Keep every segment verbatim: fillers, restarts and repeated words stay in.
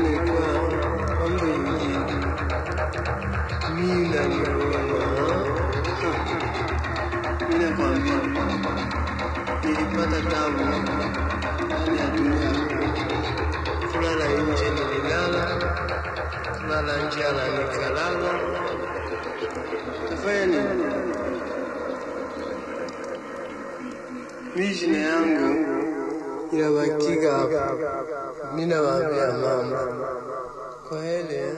anaitwa Mambo Injili. Mimi na mimi nakwambia nilipata tabu ndani ya dunia. Kulala nje nililala, kulala nje ala nikalala. Tafanya nini? Mishina yangu inabakika hapa. Mimi nawaambia mama, kwa heri.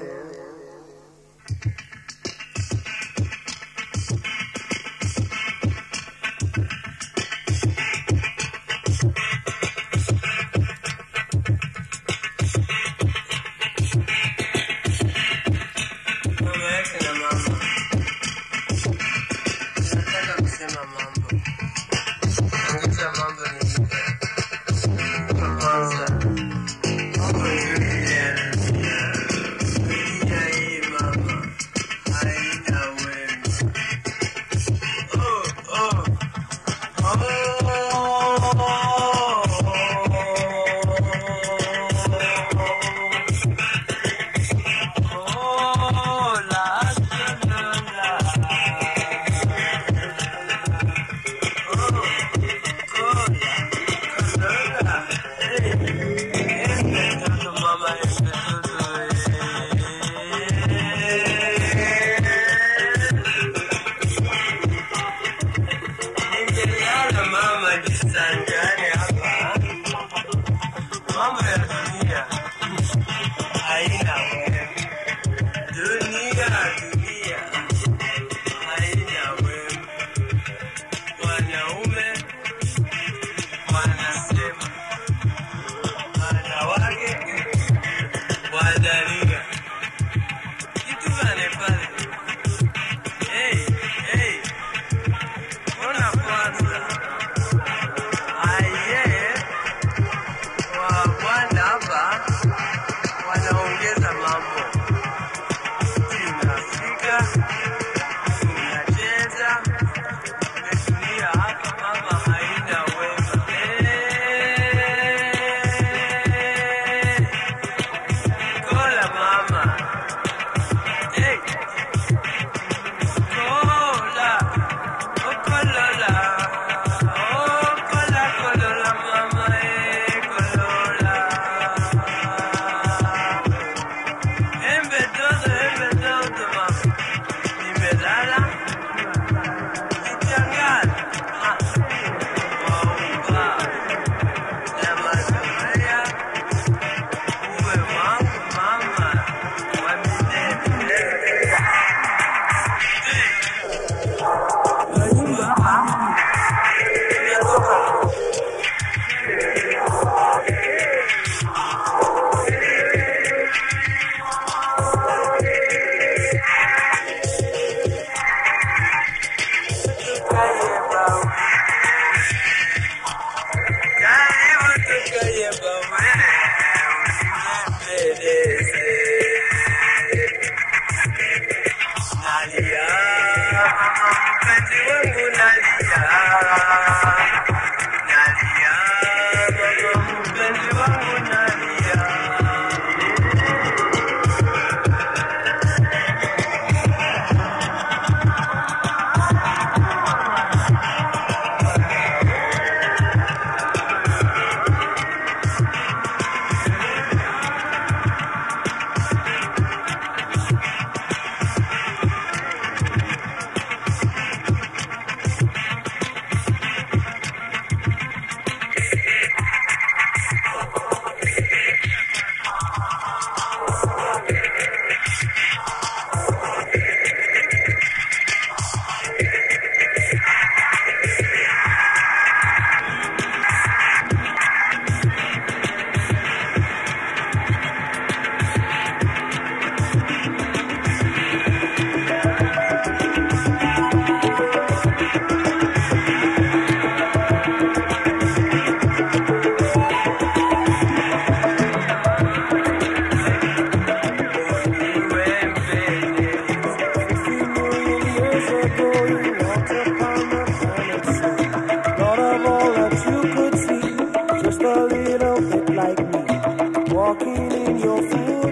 Walking in your footsteps.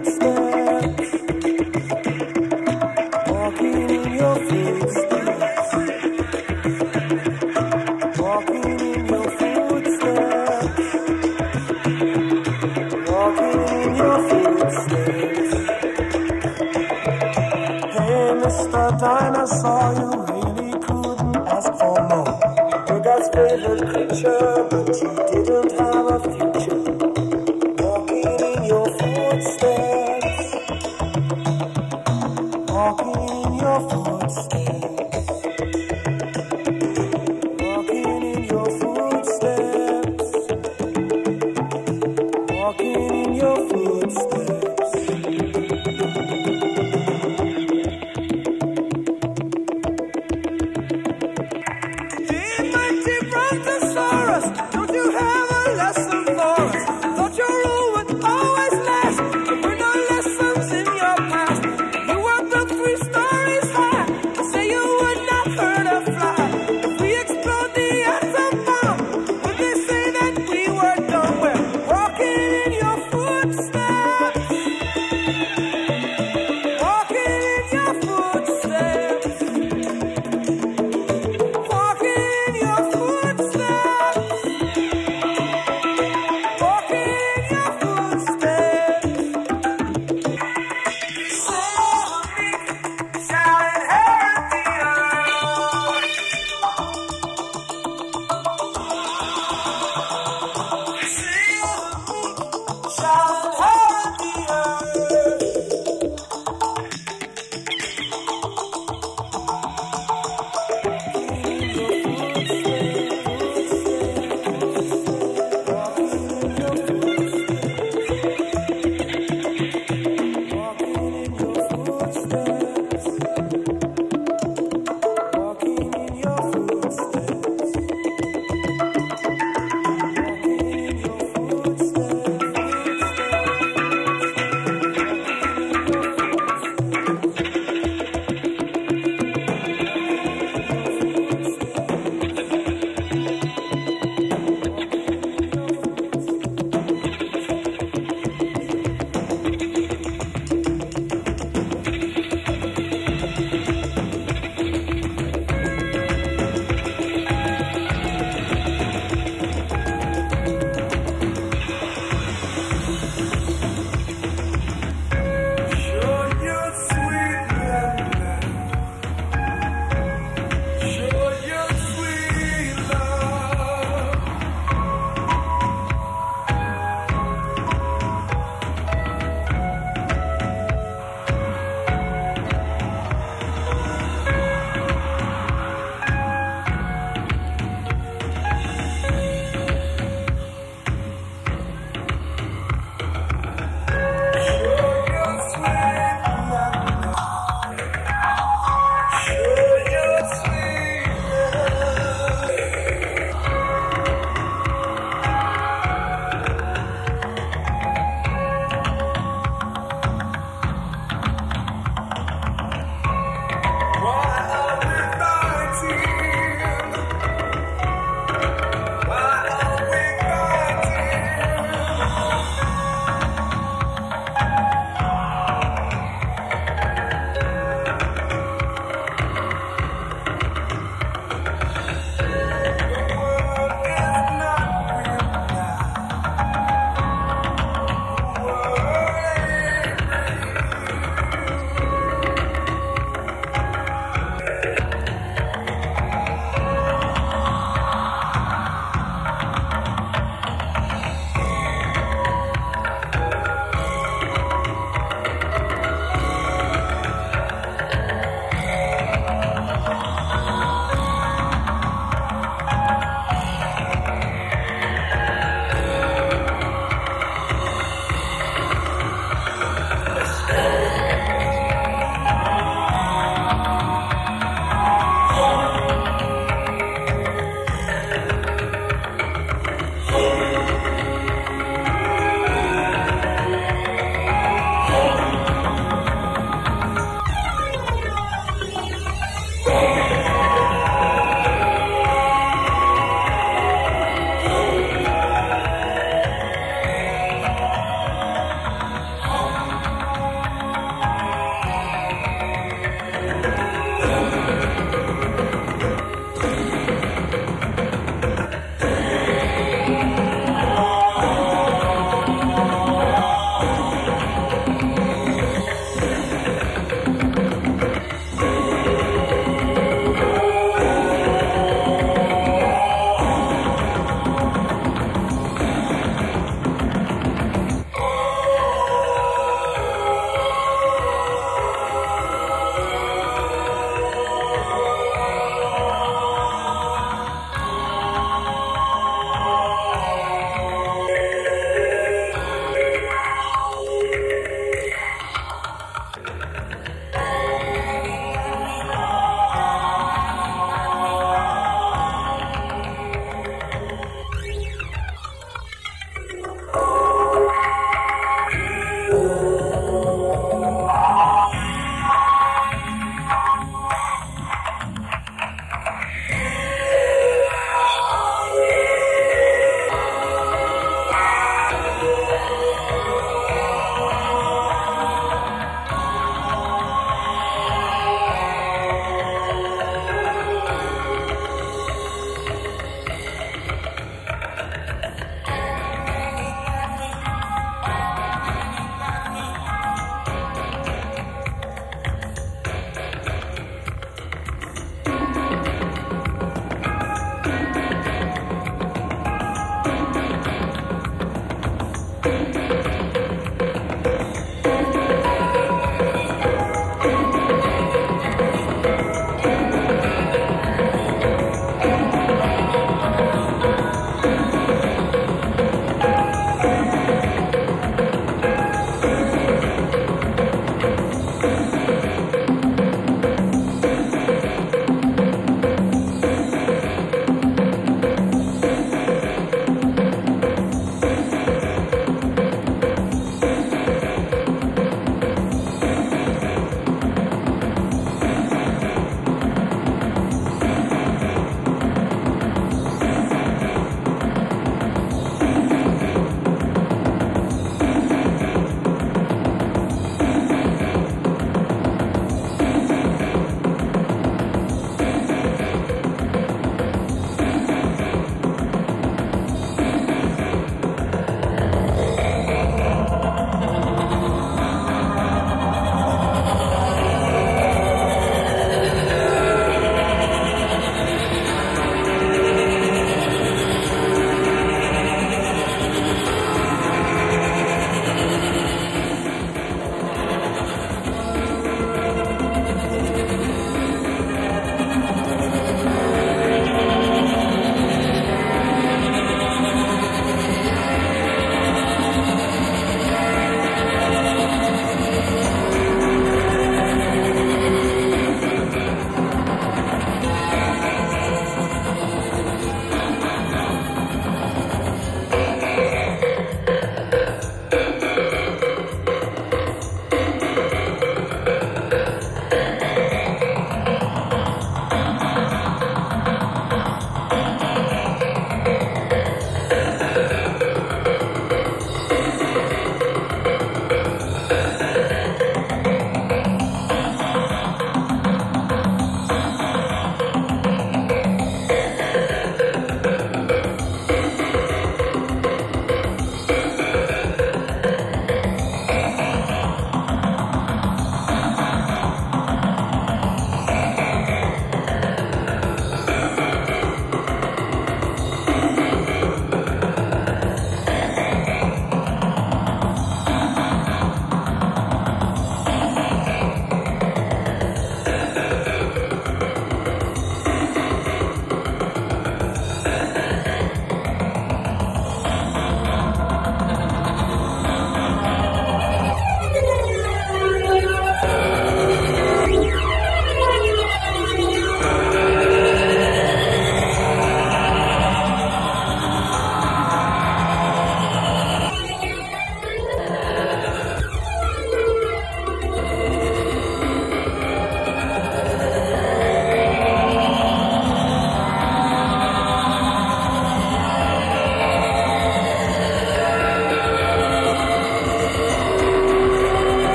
footsteps. Hey, Mister Dinosaur, you really couldn't ask for more. You're God's favorite creature, but you didn't have a future. Walking in your footsteps. Walking in your footsteps. Walking in your footsteps. Walking in your footsteps. Hey, mighty Brontosaurus, don't you have a lesson for us? Thought your rule would always last. There were no lessons in your past. You were built three stories high. You say you would not hurt a fly. If we explode the atom bomb, would they say that we were done? We're walking in your footsteps.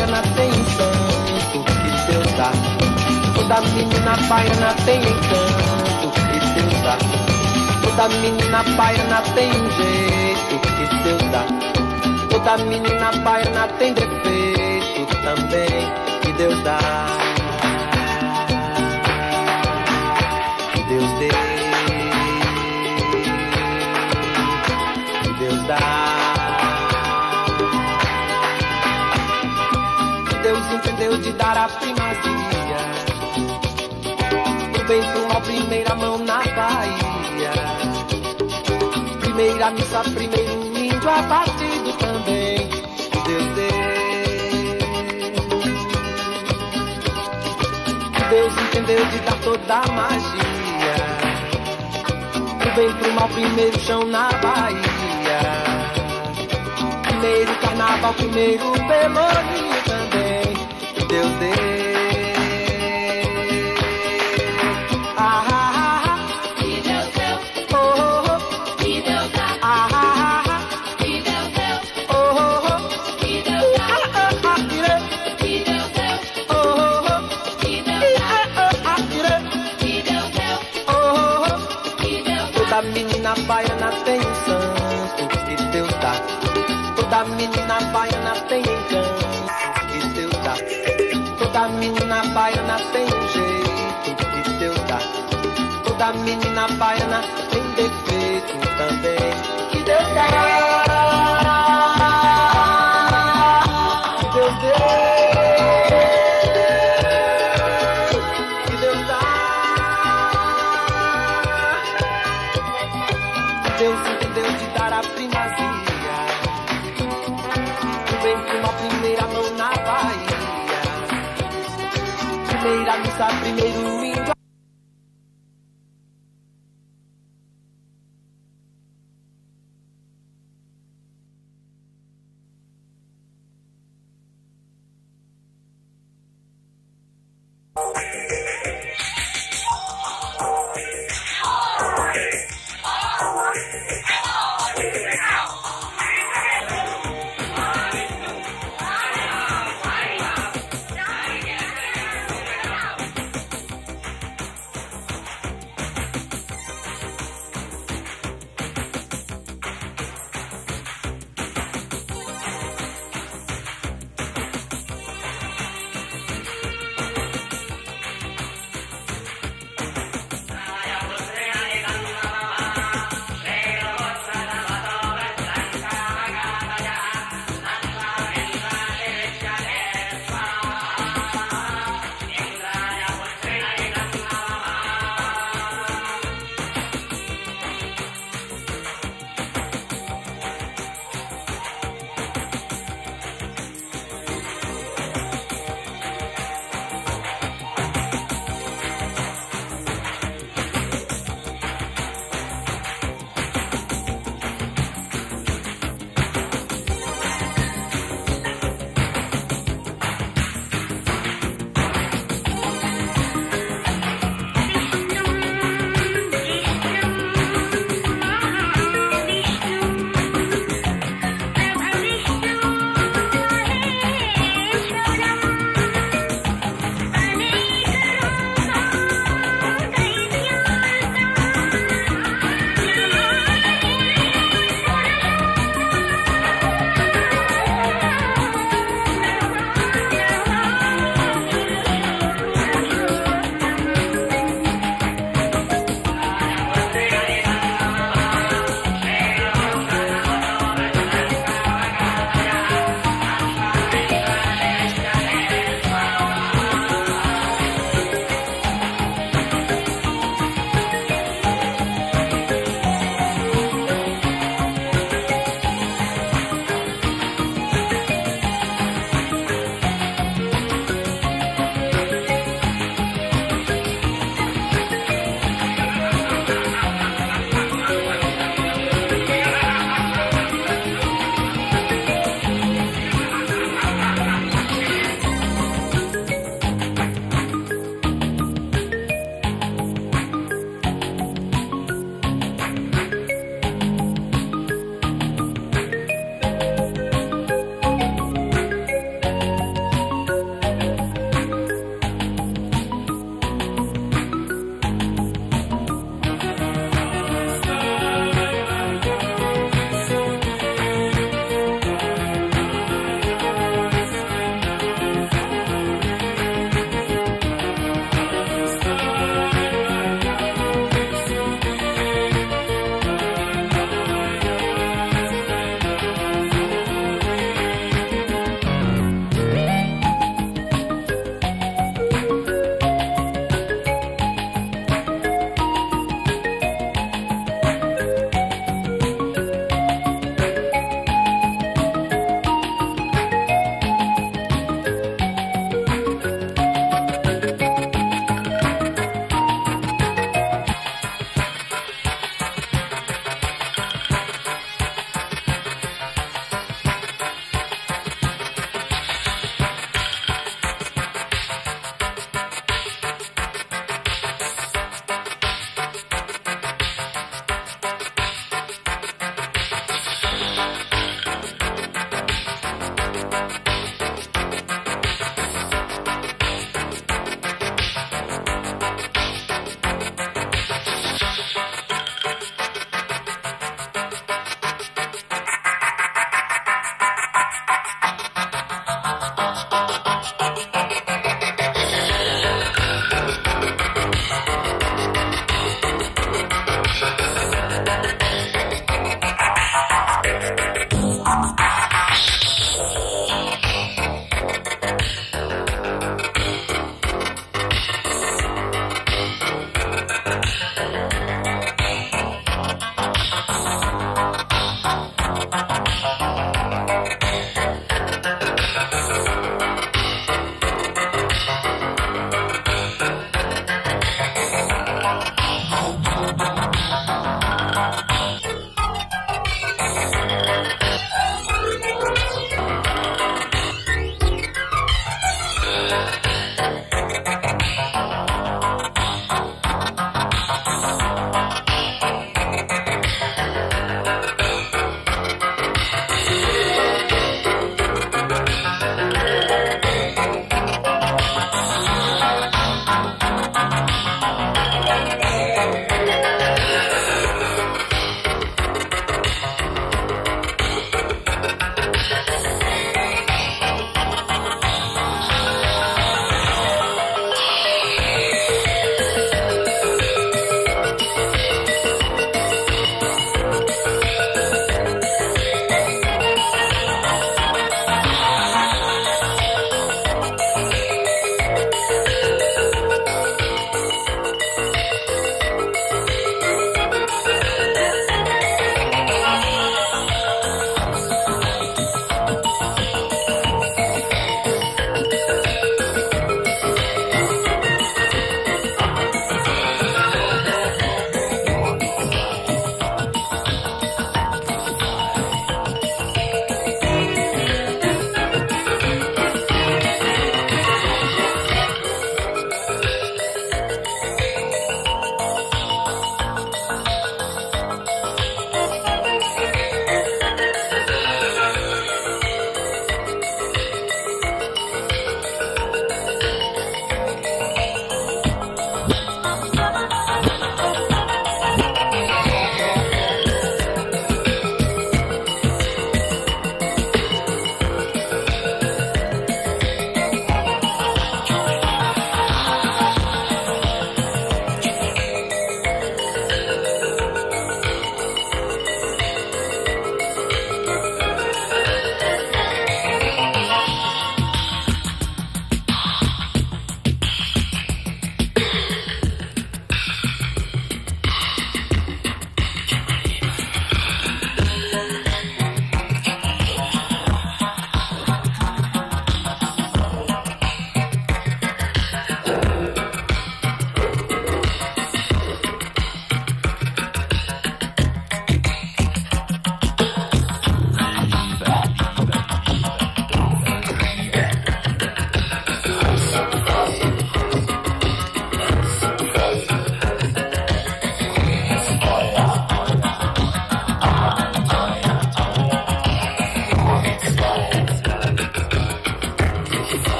baiana tem encanto que Deus dá. Toda menina baiana tem encanto que Deus dá. Toda menina baiana tem um jeito que Deus dá. Toda menina baiana tem defeito também que Deus dá. Que Deus dê. Que Deus dá. Que Deus entendeu de dar a primazia. Do bem pro mal, primeira mão na Bahia. Primeira missa, primeiro índio abatido também. Que Deus dê. Que Deus entendeu de dar toda a magia. Do bem pro mal, primeiro chão na Bahia. Primeiro carnaval, primeiro pelourinho também. Que Deus dê. Toda menina baiana tem um santo que Deus dá. Toda menina baiana tem encanto que Deus dá. Toda menina baiana tem um jeito que Deus dá. Toda menina baiana tem defeito também que Deus dá. Que Deus dê. Deus entendeu de dar a primazia. Do bem pro mal, primeira mão na Bahia. Primeira missa, primeiro índio.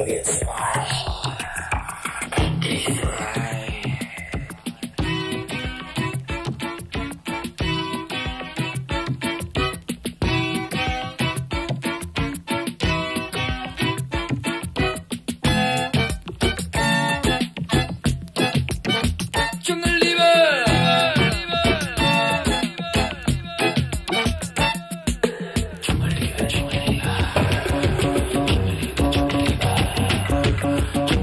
You'll get smashed. Jungle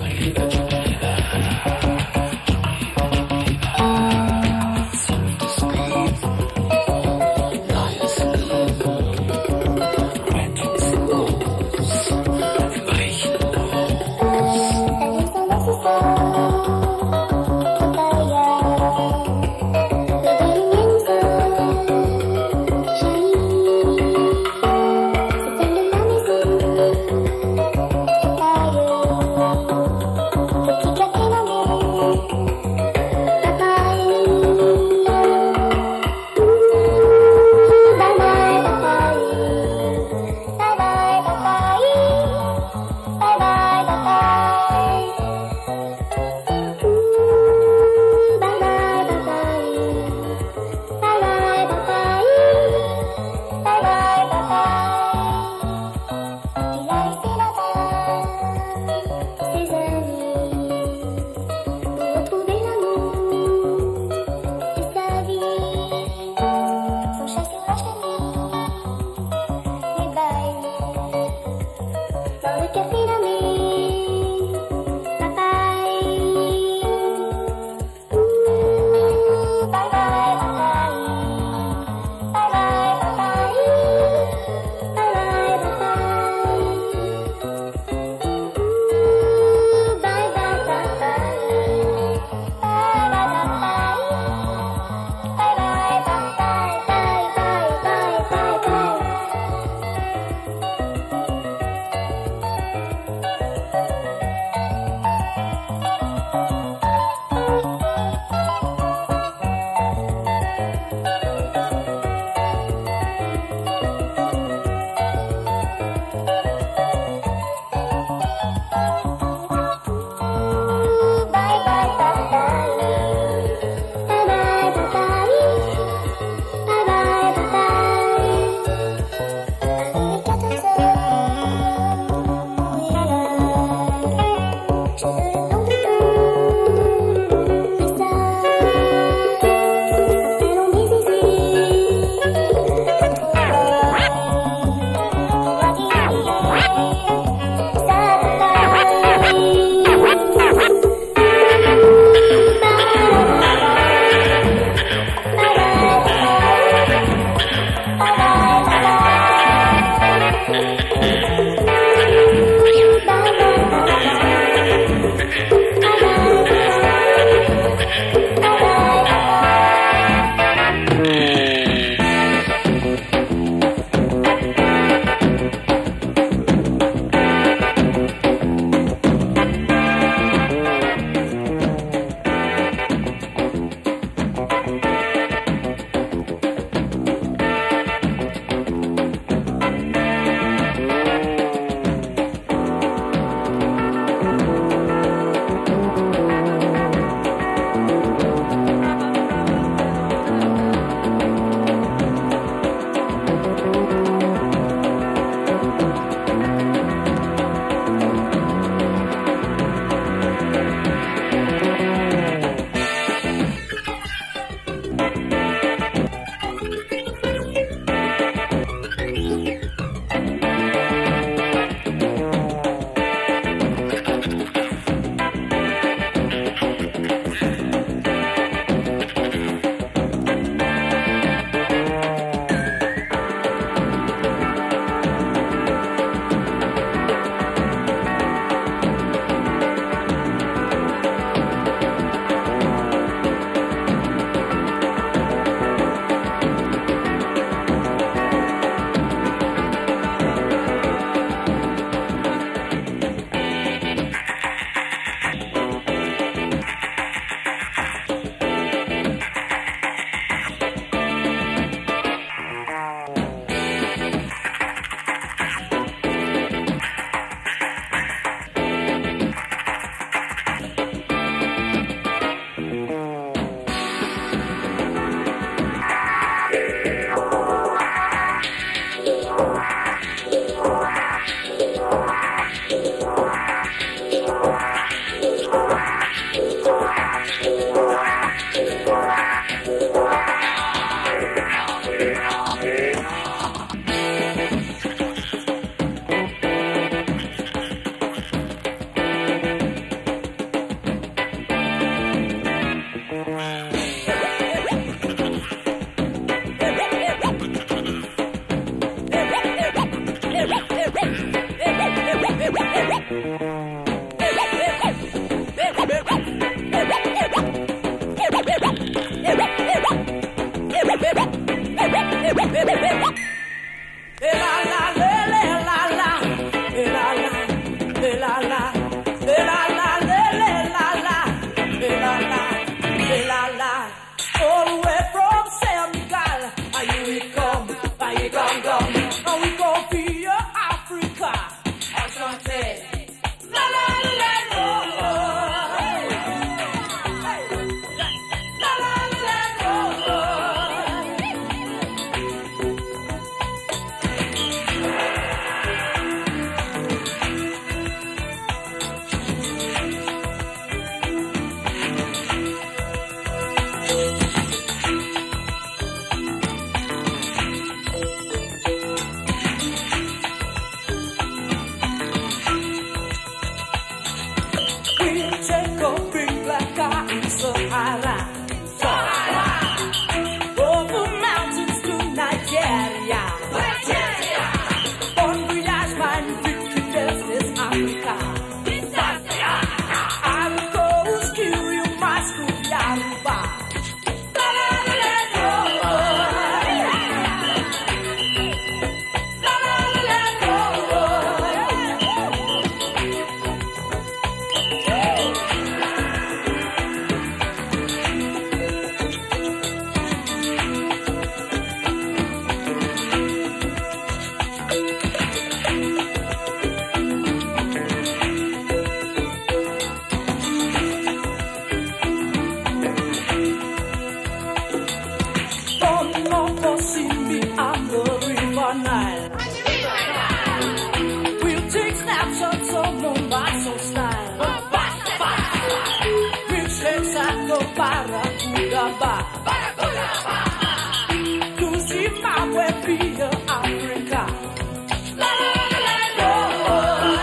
para Kudaba, para Kudaba, to Zimbabwe via Africa. La la la la, oh,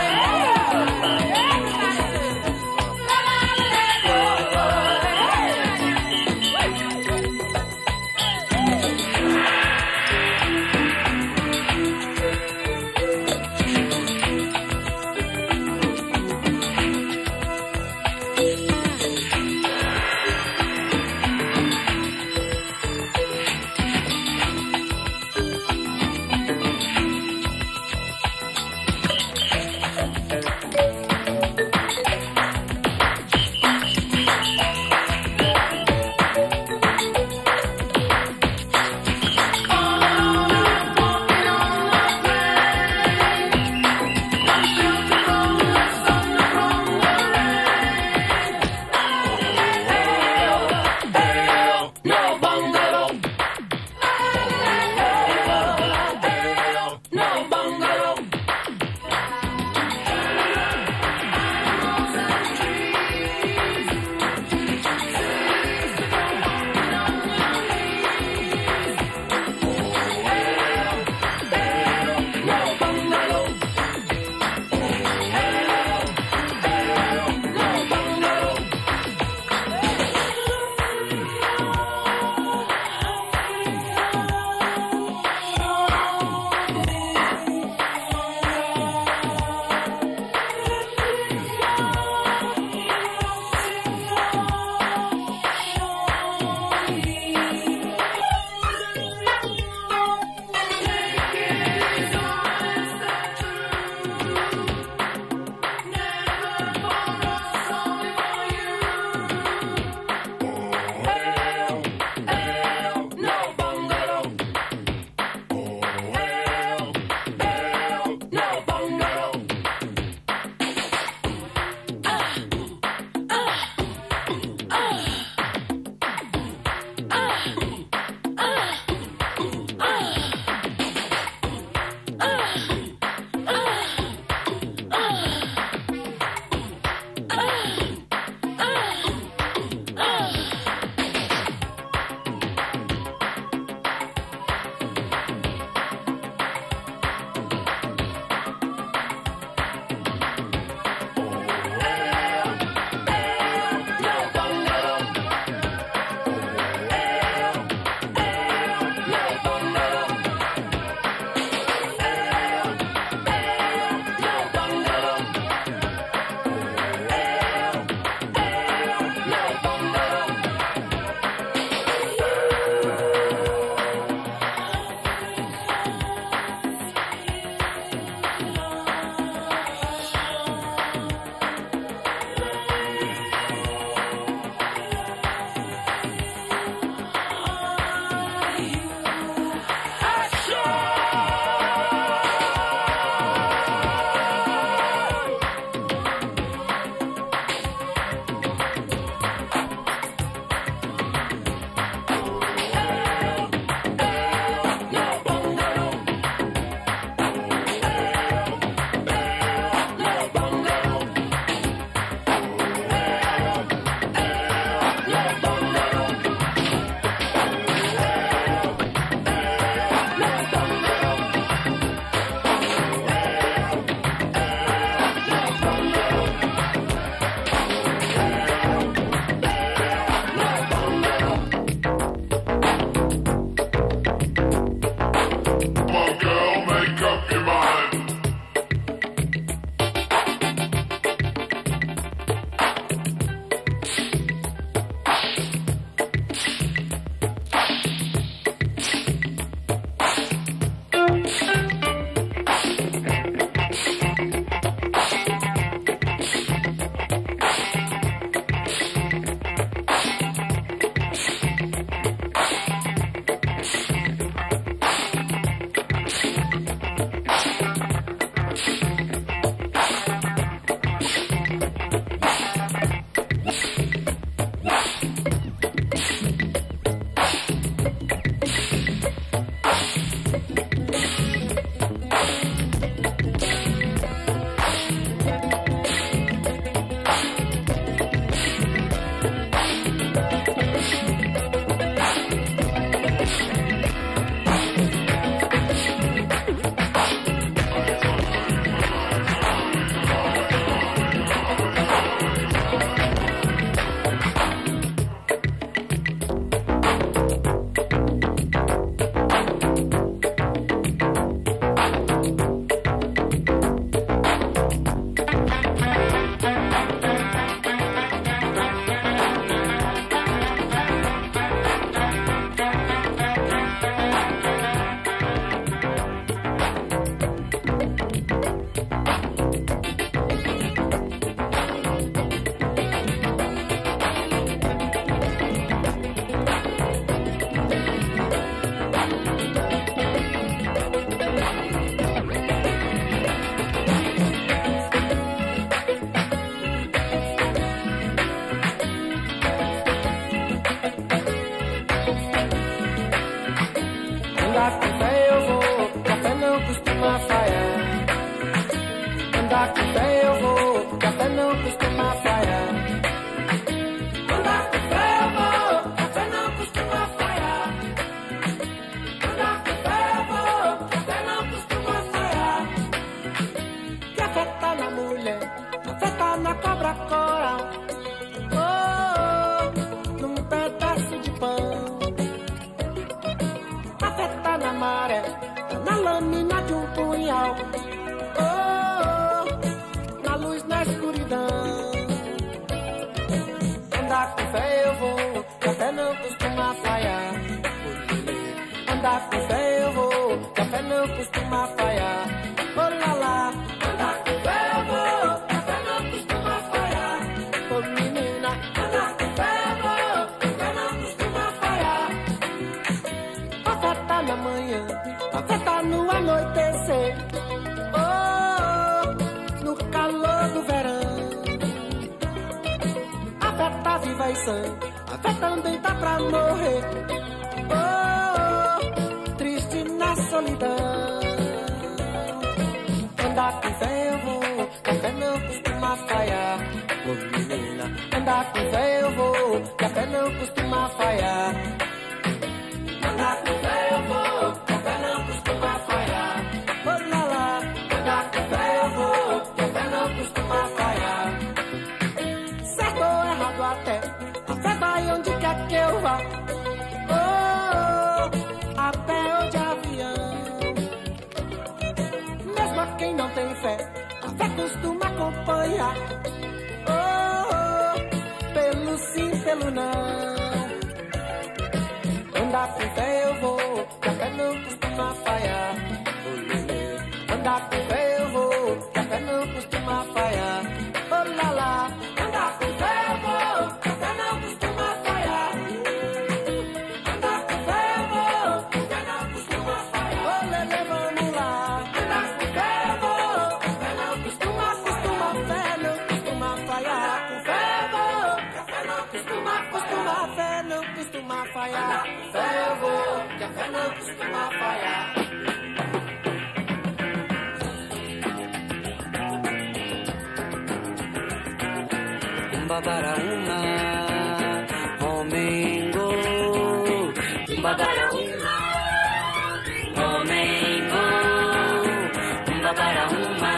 não costuma falhar. Andar com fé eu vou, café não costuma falhar. Andar com fé eu vou, café não costuma falhar. Café tá na mulher, café tá na cobra coral. Oh, num pedaço de pão. Café tá na maré, tá na lâmina de um punhal. Oh, na luz, na escuridão. Andar com fé eu vou, café não costuma falhar. Andar com fé eu vou, café não costuma falhar. Oh lá lá, andar com fé eu vou, café não costuma falhar. Oh menina, andar com fé eu vou, café não costuma falhar. Café tá na manhã, café tá no anoitecer. Oh, no calor do verão. A fé tá viva e sã, a fé também tá pra morrer. Oh, triste na solidão. Andar com fé eu vou, café não costuma falhar. Oh menina, andar com fé eu vou, café não costuma falhar. Andar com fé eu vou, café não costuma falhar. Oh lá lá, andar com fé eu vou, café não costuma falhar. Certo ou errado até, a fé vai onde quer que eu vá. Oh, a pé ou de avião. Mesmo a quem não tem fé, a fé costuma acompanhar. Oh, pelo sim, pelo não. Andar com fé eu vou, café não costuma falhar. Andar com fé eu vou, café não costuma falhar. Oh lá lá, andar com fé eu vou, café não costuma falhar. Andar com fé eu vou, café não costuma falhar. Oh lelê, vamos lá. Andar com fé eu vou, café não costuma, costuma, fé não costuma falhar. Com fé eu vou, café não costuma, costuma, fé não costuma falhar. Fé eu vou, café não costuma falhar. Umbabaraúna, Romengo. Umbabaraúna, Romengo. Umbabaraúna,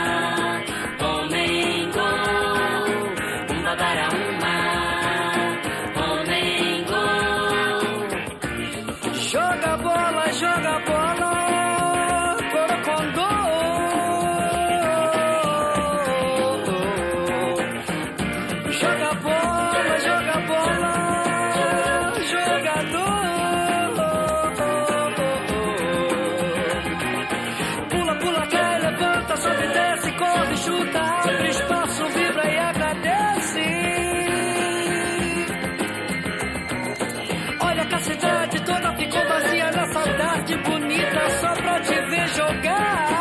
Romengo. Umbabaraúna, Romengo. Joga bola, joga bola, Corocondô. Joga bola, joga bola, jogador. Pula, pula, cai, levanta, sobe, desce, corre, chuta, abre espaço, vibra e agradece. Olha que a cidade toda ficou vazia na saudade bonita só pra te ver jogar.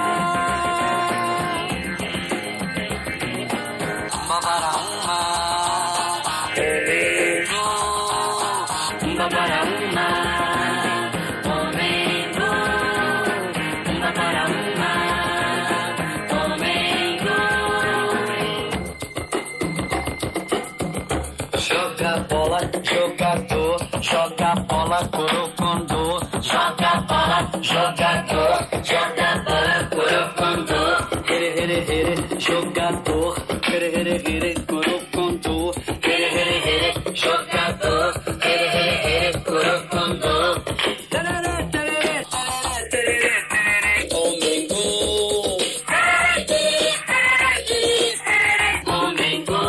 Umbabaraúna, Umbabaraúna, Romengo. Umbabaraúna, Romengo. Joga bola, jogador, joga bola, Corocondô. Joga bola, jogador, joga bola, Corocondô. Here, here, here, jogador, here, here, here, Corocondô. Here, here, here, jogador, here, here, here, Corocondô. Tarará, tarará, tarará, tarará, tarará. Romengo. Romengo.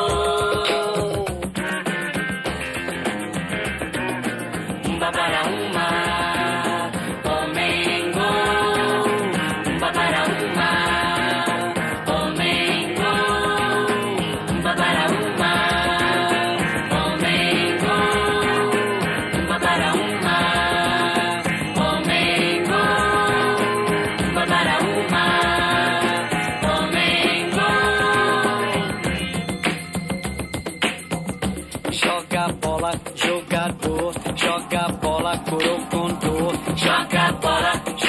Umbabaraúna, Romengo. Umbabaraúna, Romengo. Umbabaraúna, Romengo. Umbabaraúna, Romengo. Umbabaraúna, Romengo. Joga bola, jogador, joga bola, Corocondô. Joga bola,